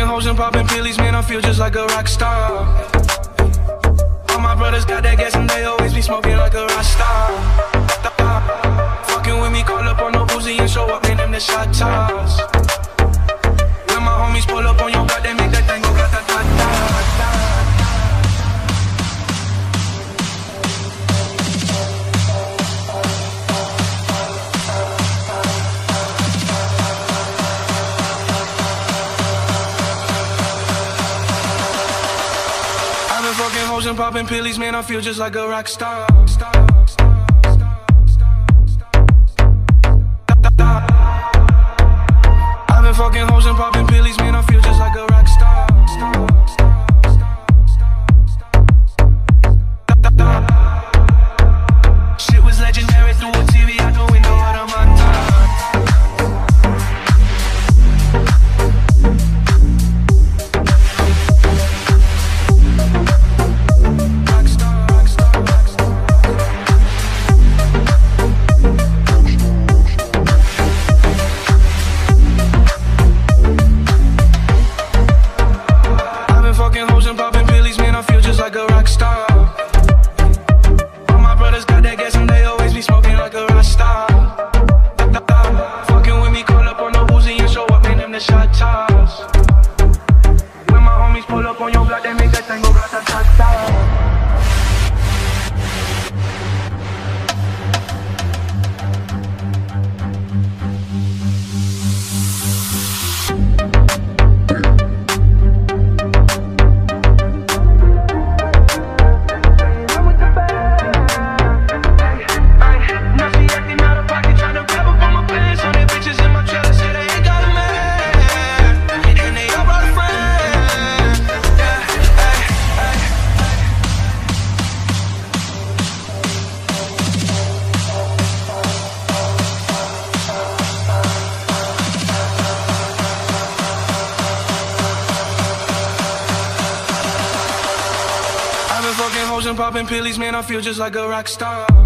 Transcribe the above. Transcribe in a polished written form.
fucking hoes and popping pillies, man, I feel just like a rock star. All my brothers got that gas and they always be smoking like a rock star. Fucking with me, call up on no Uzi and show up, man, them the shot toss. When my homies pull up on your block, they make that thing go grata-ta-ta. Fucking hoes and popping pillies, man, I feel just like a rock star. I've been fucking hoes and popping pillies, man, I feel just like a rock star. Shit was legendary through a TV out the window out of my time. Like a rock star. All my brothers got that gas and they always be smoking like a rock star. Fucking with me, call up on no Uzi and show up, man, them the shot toss. When my homies pull up on your block, they make that thing go grata-ta-ta. Fucking hoes and popping pillies, man, I feel just like a rock star.